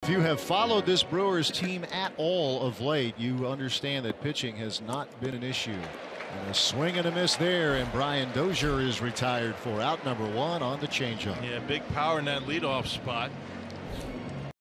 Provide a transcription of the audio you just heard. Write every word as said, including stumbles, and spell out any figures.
If you have followed this Brewers team at all of late, you understand that pitching has not been an issue. And a swing and a miss there, and Brian Dozier is retired for out number one on the changeup. Yeah, big power in that leadoff spot.